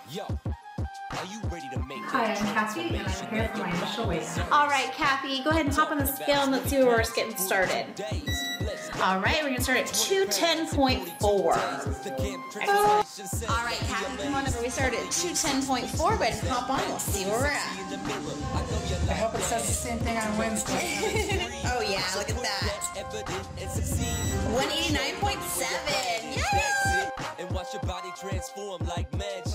Hi, I'm Kathy, and I'm here for my initial weight. All right, Kathy, go ahead and hop on the scale and let's see where we're getting started. All right, we're gonna start at 210.4. All right, Kathy, come on over. We started at 210.4, but hop on, we'll see where we're at. I hope it says the same thing on Wednesday. Oh yeah, look at that. 189.7, yay! And watch your body transform like magic.